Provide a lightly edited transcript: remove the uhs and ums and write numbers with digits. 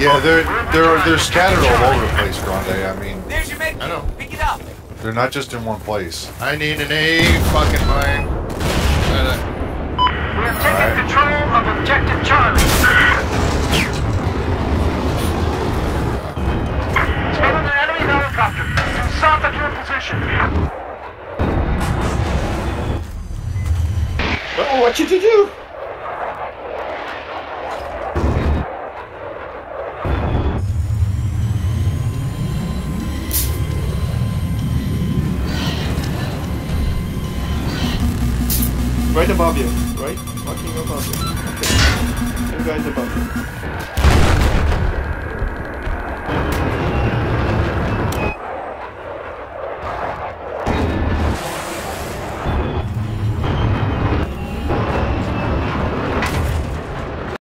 Yeah, they're scattered all over the place, Grande. I mean, There's your med. I know. Pick it up. they're not just in one place. I need an A fucking mine. We have taken control of Objective Charlie. Spotted an enemy helicopter. South of your position. Oh, what should you do? Right above you, right? Walking above you. Okay. You guys above you.